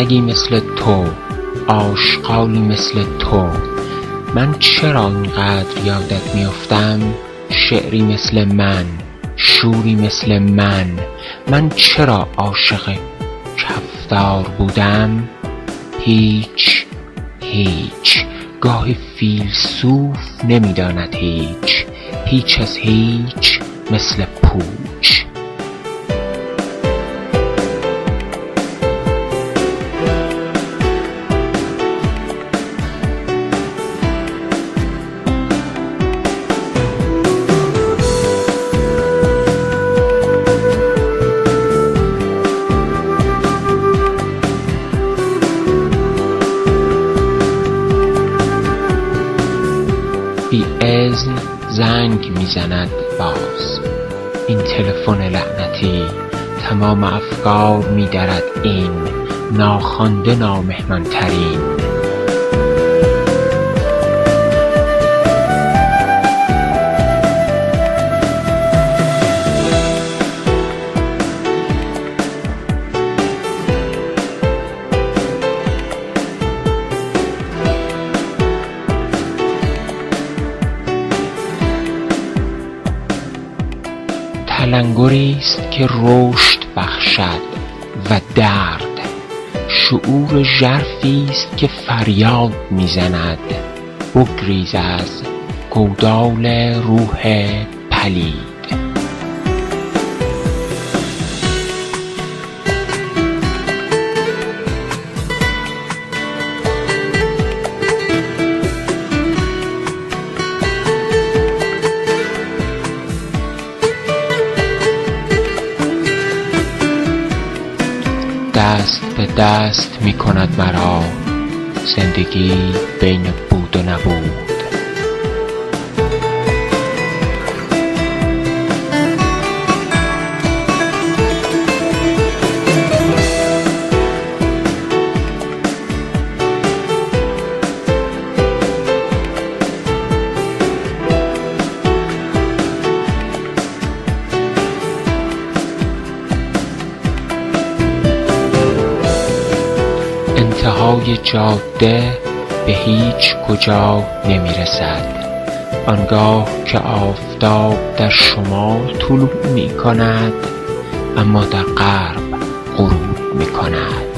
رگی مثل تو، آشغالی مثل تو، من چرا اینقدر یادت میافتم؟ شعری مثل من، شوری مثل من چرا عاشق کفتار بودم؟ هیچ گاه فیلسوف نمیداند هیچ از هیچ مثل پوچ. بی اذن زنگ میزند باز این تلفن لعنتی، تمام افکار میدرد این ناخوانده نامهمان ترین. تلنگری است که رشد بخشد و درد، شعور ژرفی است که فریاد میزند. بگریز از گودال روح پلید. دست به دست می کند مرا زندگی بین بود و نبود. انتهای جاده به هیچ کجا نمی رسد. آنگاه که آفتاب در شمال طلوع می کند اما در غرب غروب می کند.